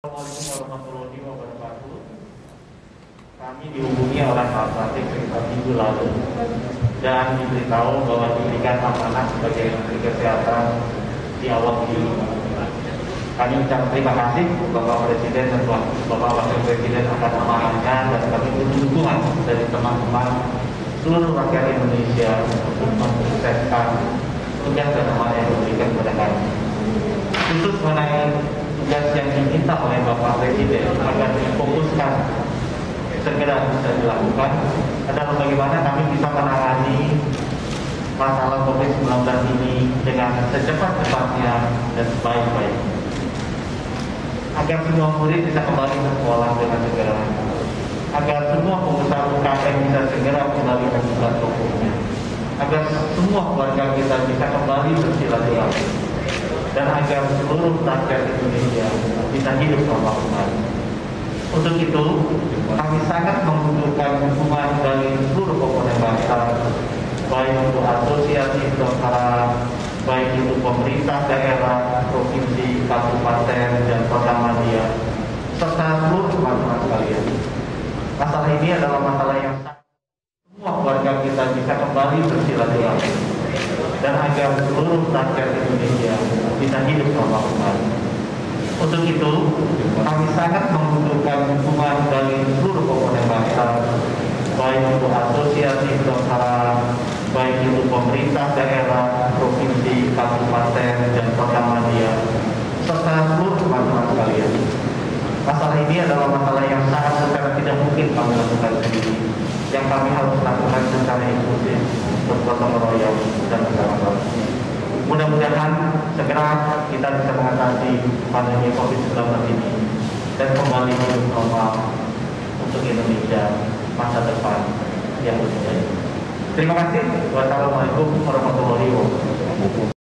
Assalamualaikum warahmatullahi wabarakatuh. Kami dihubungi oleh Pak Pratik sekitar minggu lalu dan diberitahu bahwa diberikan amanah sebagai Menteri Kesehatan di awal Juli. Kami ucapkan terima kasih Bapak Presiden dan Bapak Wakil Presiden akan amanahnya, dan kami butuh dukungan dari teman-teman seluruh rakyat Indonesia untuk mensukseskan tugas dan amanah yang diberikan kepada kami. Khusus mengenai tugas yang diminta oleh Bapak Presiden agar difokuskan segera bisa dilakukan adalah bagaimana kami bisa menangani masalah COVID-19 ini dengan secepat-cepatnya dan sebaik-baiknya, agar semua murid bisa kembali ke sekolah dengan segera, agar semua pengusaha UKM bisa segera kembali membuka tokonya, agar semua keluarga kita bisa kembali bersilaturahmi, dan agar seluruh rakyat Indonesia bisa hidup normal kembali. Untuk itu, kami sangat membutuhkan dukungan dari seluruh komponen bangsa, baik itu asosiasi kedokteran, baik itu pemerintah daerah, provinsi, kabupaten, dan kota media, serta seluruh teman-teman sekalian. Masalah ini adalah masalah yang semua keluarga kita bisa kembali bersilaturahmi, dan agar seluruh rakyat Indonesia bisa hidup normal kembali. Untuk itu, kami sangat membutuhkan dukungan dari seluruh komponen bangsa, baik itu asosiasi kedokteran, baik itu pemerintah daerah, provinsi, kabupaten, dan kota media, serta seluruh teman-teman sekalian. Masalah ini adalah masalah yang sangat sukar, tidak mungkin kami lakukan sendiri, yang kami harus lakukan secara inklusif, bergotong royong, dan bersama-sama. Mudah-mudahan segera kita bisa mengatasi pandemi COVID-19 ini dan kembali hidup normal untuk Indonesia masa depan yang lebih baik. Terima kasih. Wassalamualaikum warahmatullahi wabarakatuh.